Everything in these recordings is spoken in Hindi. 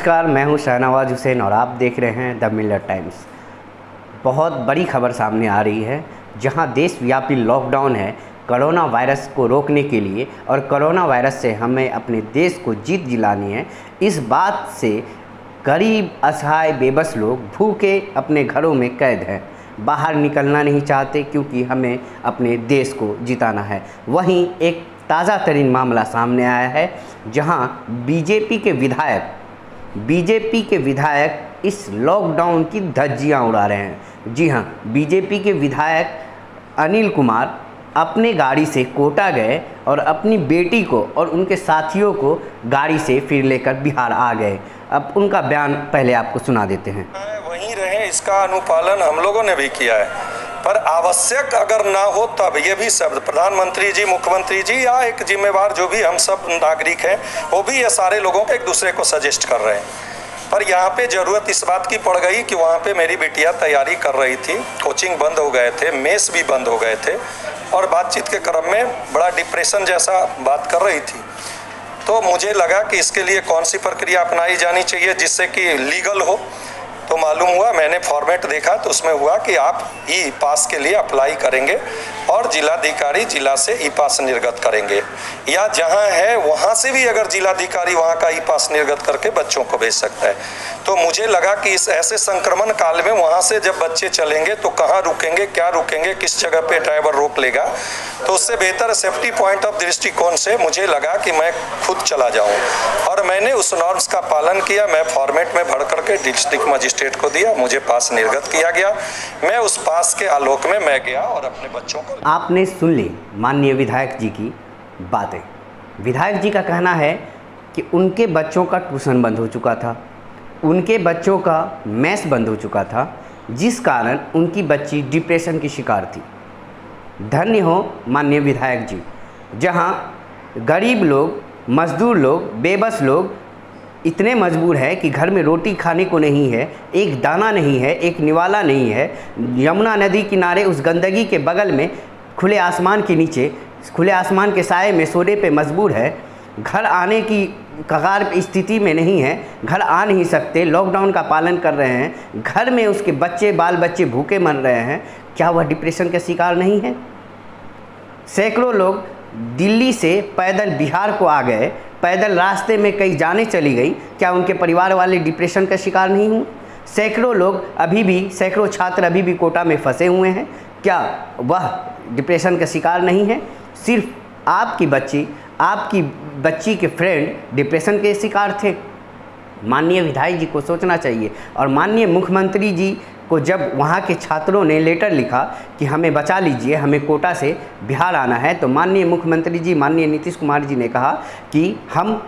नमस्कार, मैं हूं शाहनवाज हुसैन और आप देख रहे हैं द मिलर टाइम्स। बहुत बड़ी खबर सामने आ रही है, जहां देशव्यापी लॉकडाउन है कोरोना वायरस को रोकने के लिए और कोरोना वायरस से हमें अपने देश को जीत दिलानी है। इस बात से गरीब, असहाय, बेबस लोग भूखे अपने घरों में कैद हैं, बाहर निकलना नहीं चाहते क्योंकि हमें अपने देश को जिताना है। वहीं एक ताज़ा तरीन मामला सामने आया है, जहां बीजेपी के विधायक इस लॉकडाउन की धज्जियां उड़ा रहे हैं। जी हां, बीजेपी के विधायक अनिल कुमार अपने गाड़ी से कोटा गए और अपनी बेटी को और उनके साथियों को गाड़ी से फिर लेकर बिहार आ गए। अब उनका बयान पहले आपको सुना देते हैं। वहीं रहे, इसका अनुपालन हम लोगों ने भी किया है, पर आवश्यक अगर ना हो तब ये भी शब्द प्रधानमंत्री जी, मुख्यमंत्री जी या एक जिम्मेवार जो भी हम सब नागरिक हैं, वो भी ये सारे लोगों को एक दूसरे को सजेस्ट कर रहे हैं। पर यहाँ पे ज़रूरत इस बात की पड़ गई कि वहाँ पे मेरी बिटिया तैयारी कर रही थी, कोचिंग बंद हो गए थे, मेस भी बंद हो गए थे और बातचीत के क्रम में बड़ा डिप्रेशन जैसा बात कर रही थी। तो मुझे लगा कि इसके लिए कौन सी प्रक्रिया अपनाई जानी चाहिए जिससे कि लीगल हो। तो मालूम हुआ, मैंने फॉर्मेट देखा तो उसमें हुआ कि आप ई पास के लिए अप्लाई करेंगे और जिलाधिकारी जिला से ई पास निर्गत करेंगे, या जहां है वहां से भी अगर जिलाधिकारी वहां का ई पास निर्गत करके बच्चों को भेज सकता है। तो मुझे लगा कि इस ऐसे संक्रमण काल में वहां से जब बच्चे चलेंगे तो कहाँ रुकेंगे, क्या रुकेंगे, किस जगह पे ड्राइवर रोक लेगा, तो उससे बेहतर सेफ्टी पॉइंट ऑफ दृष्टिकोण से मुझे लगा कि मैं खुद चला जाऊँ और मैंने उस नॉर्म्स का पालन किया। मैं फॉर्मेट में भर करके डिस्ट्रिक्ट मजिस्ट्रेट को दिया, मुझे पास निर्गत किया गया। मैं उस पास के आलोक में मैं गया और अपने बच्चों को। आपने सुन ली माननीय विधायक जी की बातें। विधायक जी का कहना है कि उनके बच्चों का ट्यूशन बंद हो चुका था, उनके बच्चों का मैस बंद हो चुका था, जिस कारण उनकी बच्ची डिप्रेशन की शिकार थी। धन्य हो माननीय विधायक जी, जहां गरीब लोग, मजदूर लोग, बेबस लोग इतने मजबूर हैं कि घर में रोटी खाने को नहीं है, एक दाना नहीं है, एक निवाला नहीं है। यमुना नदी किनारे उस गंदगी के बगल में खुले आसमान के नीचे, खुले आसमान के साए में सोने पे मजबूर है। घर आने की कगार स्थिति में नहीं है, घर आ नहीं सकते, लॉकडाउन का पालन कर रहे हैं, घर में उसके बच्चे, बाल बच्चे भूखे मर रहे हैं। क्या वह डिप्रेशन के शिकार नहीं है? सैकड़ों लोग दिल्ली से पैदल बिहार को आ गए, पैदल रास्ते में कई जाने चली गई। क्या उनके परिवार वाले डिप्रेशन का शिकार नहीं हुए? सैकड़ों लोग अभी भी, सैकड़ों छात्र अभी भी कोटा में फंसे हुए हैं। क्या वह डिप्रेशन का शिकार नहीं है? सिर्फ आपकी बच्ची के फ्रेंड डिप्रेशन के शिकार थे। माननीय विधायक जी को सोचना चाहिए। और माननीय मुख्यमंत्री जी को जब वहाँ के छात्रों ने लेटर लिखा कि हमें बचा लीजिए, हमें कोटा से बिहार आना है, तो माननीय मुख्यमंत्री जी, माननीय नीतीश कुमार जी ने कहा कि हम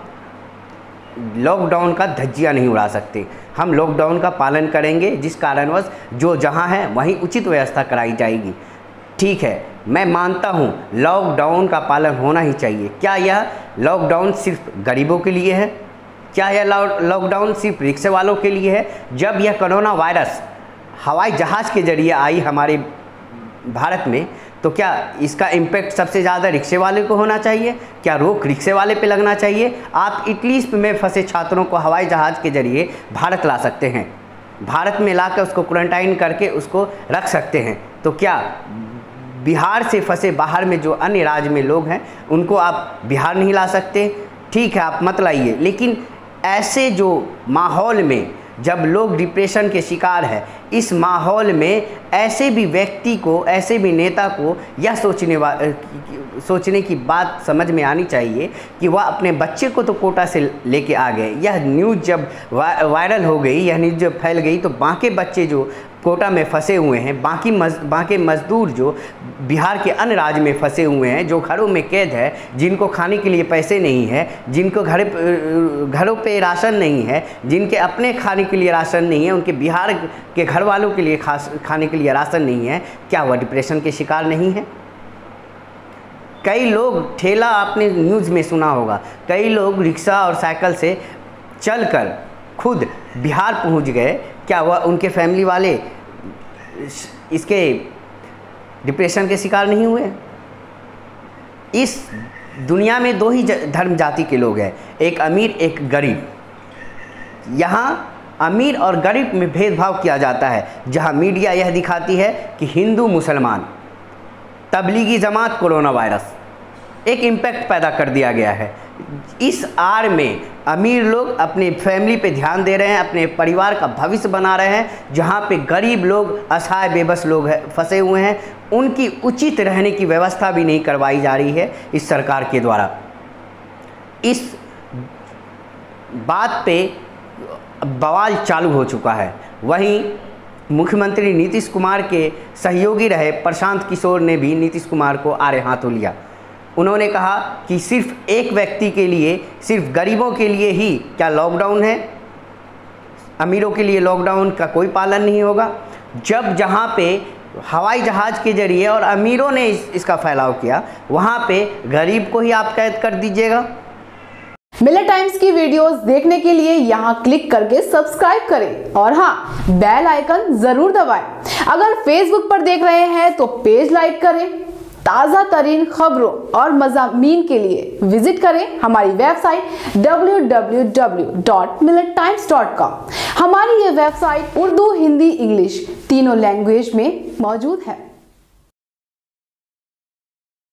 लॉकडाउन का धज्जियां नहीं उड़ा सकते, हम लॉकडाउन का पालन करेंगे, जिस कारणवश जो जहाँ है वहीं उचित व्यवस्था कराई जाएगी। ठीक है, मैं मानता हूँ लॉकडाउन का पालन होना ही चाहिए। क्या यह लॉकडाउन सिर्फ गरीबों के लिए है? क्या यह लॉकडाउन सिर्फ रिक्शे वालों के लिए है? जब यह कोरोना वायरस हवाई जहाज़ के जरिए आई हमारे भारत में, तो क्या इसका इम्पैक्ट सबसे ज़्यादा रिक्शे वाले को होना चाहिए? क्या रोक रिक्शे वाले पे लगना चाहिए? आप इटली में फंसे छात्रों को हवाई जहाज़ के जरिए भारत ला सकते हैं, भारत में लाकर उसको क्वारंटाइन करके उसको रख सकते हैं। तो क्या बिहार से फंसे बाहर में जो अन्य राज्य में लोग हैं उनको आप बिहार नहीं ला सकते? ठीक है, आप मत लाइए, लेकिन ऐसे जो माहौल में जब लोग डिप्रेशन के शिकार है, इस माहौल में ऐसे भी व्यक्ति को, ऐसे भी नेता को यह सोचने की बात समझ में आनी चाहिए कि वह अपने बच्चे को तो कोटा से लेके आ गए। यह न्यूज़ जब वायरल हो गई, यह न्यूज़ जब फैल गई, तो बाकी बच्चे जो कोटा में फंसे हुए हैं, बाकी मजदूर जो बिहार के अन्य राज्य में फंसे हुए हैं, जो घरों में कैद है, जिनको खाने के लिए पैसे नहीं है, जिनको घरों पे राशन नहीं है, जिनके अपने खाने के लिए राशन नहीं है, उनके बिहार के घर वालों के लिए खाने के लिए राशन नहीं है, क्या वह डिप्रेशन के शिकार नहीं है? कई लोग ठेला, आपने न्यूज़ में सुना होगा, कई लोग रिक्शा और साइकिल से चलकर खुद बिहार पहुंच गए। क्या वह उनके फैमिली वाले इसके डिप्रेशन के शिकार नहीं हुए? इस दुनिया में दो ही धर्म जाति के लोग हैं, एक अमीर, एक गरीब। यहाँ अमीर और गरीब में भेदभाव किया जाता है, जहाँ मीडिया यह दिखाती है कि हिंदू मुसलमान, तबलीगी जमात, कोरोना वायरस, एक इम्पैक्ट पैदा कर दिया गया है। इस आड़ में अमीर लोग अपने फैमिली पे ध्यान दे रहे हैं, अपने परिवार का भविष्य बना रहे हैं, जहाँ पे गरीब लोग, असहाय बेबस लोग फंसे हुए हैं, उनकी उचित रहने की व्यवस्था भी नहीं करवाई जा रही है इस सरकार के द्वारा। इस बात पे बवाल चालू हो चुका है। वहीं मुख्यमंत्री नीतीश कुमार के सहयोगी रहे प्रशांत किशोर ने भी नीतीश कुमार को आड़े हाथों लिया। उन्होंने कहा कि सिर्फ एक व्यक्ति के लिए, सिर्फ गरीबों के लिए ही क्या लॉकडाउन है, अमीरों के लिए लॉकडाउन का कोई पालन नहीं होगा। जब जहाँ पे हवाई जहाज़ के जरिए और अमीरों ने इसका फैलाव किया, वहाँ पे गरीब को ही आप कैद कर दीजिएगा। मिलर टाइम्स की वीडियोस देखने के लिए यहाँ क्लिक करके सब्सक्राइब करें और हाँ, बेल आइकन जरूर दबाएं। अगर फेसबुक पर देख रहे हैं तो पेज लाइक करें। ताज़ा तरीन खबरों और मज़ामीन के लिए विजिट करें हमारी वेबसाइट www.millertimes.com। हमारी ये वेबसाइट उर्दू, हिंदी, इंग्लिश तीनों लैंग्वेज में मौजूद है।